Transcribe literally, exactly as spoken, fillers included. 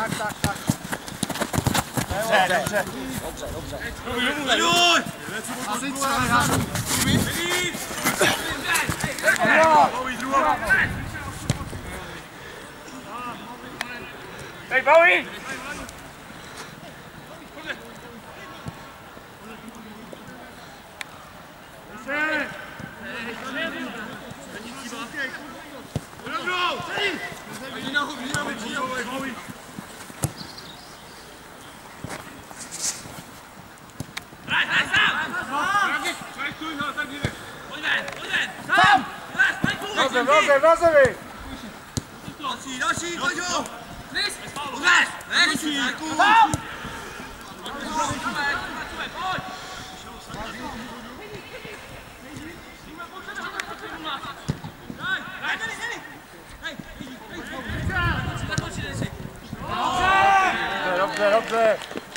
Tak, tak, tak. Dobře, dobře. Dobře, dobře. Joj! Hej, Bowie! Dobře, dobře, dobře! Další, další, pojď ho! Chris! Ukaž! Další! Tam! Dobře, dobře, dobře.